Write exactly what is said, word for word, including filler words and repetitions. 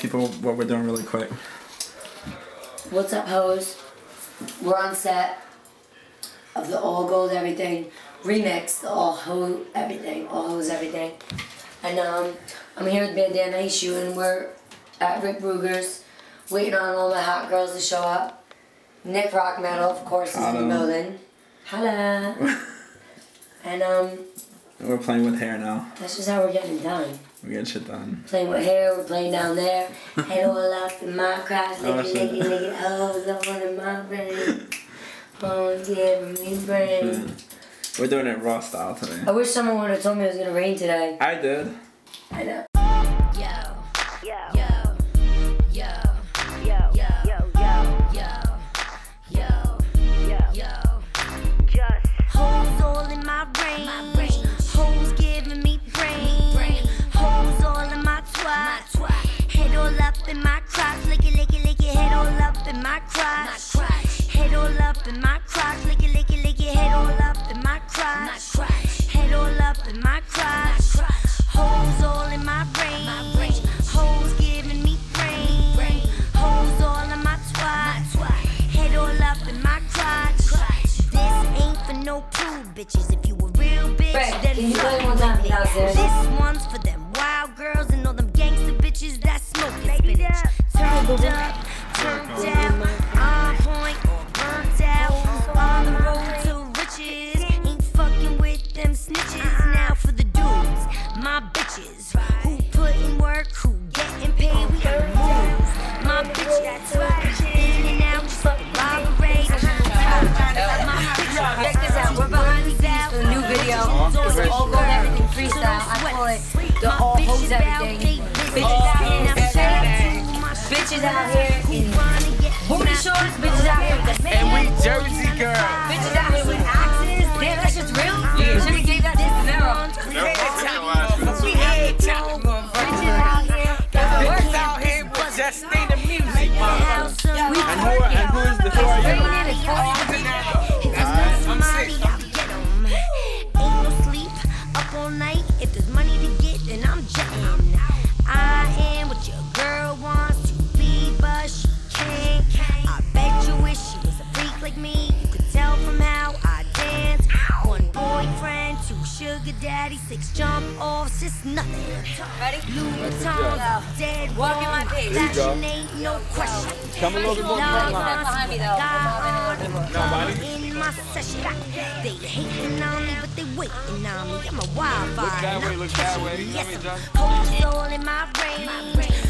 people what we're doing really quick. What's up, hoes? We're on set of the All Gold Everything remix, the All Ho Everything, All Hoes Everything. And um, I'm here with Bandana Issue, and we're at Rick Ruger's, waiting on all my hot girls to show up. Nick Rock Metal, of course, is Hello. in the building. Hello. And um, We're playing with hair now. that's just how we're getting done. We get shit done. Playing with hair, we're playing down there. Head all up in my crotch, lick Oh, it, shit. lick it, lick it, hoes up in my brain. Oh, give me brain. Yeah. We're doing it raw style today. I wish someone would have told me it was gonna rain today. I did. I know. Yo, yo, yo, yo, yo, yo, yo, yo, yo, yo. Just hoes all in my range, hoes giving me brain, hoes all in my twat, head all up in my crotch, lick it, lick it, lick it, head all up in my crotch, head all up in my crotch, lick it, lick it, lick it, head all up in my crotch, head all up in my crotch, hoes all in my range, hoes giving me brain, hoes all in my twat, head all up in my crotch. This ain't for no prude bitches. If you a real bitch, Right, then can you fuck play one time me. downstairs? This one's for them wild girls and all them gangster bitches that smoke and spinach. Turned up, turned out, on point or burnt out, on the road to riches. Ain't fucking with them snitches. Now for the dudes, my bitches, who put in work, who getting paid, we gotta move. My bitches, in and out, just like a robbery. My bitches, Check this out, we're behind the scenes for the new video. It's the All Gold Everything freestyle. I call it the All Hoes Everything. Bitches out here in everything. Bitches out here in booty shorts. Bitches out here with the And we Jersey girls. bitches out here with axes. Damn, that shit's real. Should've gave that to Nero. We had time. Bitches out here got Bitches work. out here with Justina Music, mama. We And who, are, and who is the who are you? raining, it's pouring. I'm sick. Ain't no sleep, up all night. If there's money to get, then I'm jetting. I am what your girl wants to be, but she can't. I bet you wish she was a freak like me. You could tell from how I dance. One boyfriend, two sugar daddy, six jump offs, it's nothing. Ready? Louis Vuitton, dead Walk in my wrong. face. Fashion ain't no question. Come a little bit more. Love Stand behind me though. God, Nobody. in my session. They hating on me, but they waiting on me. I'm a wildfire. Look that and way, I'm look that catching way. it. You know Yes, me, Josh? I'm hoes all in my range.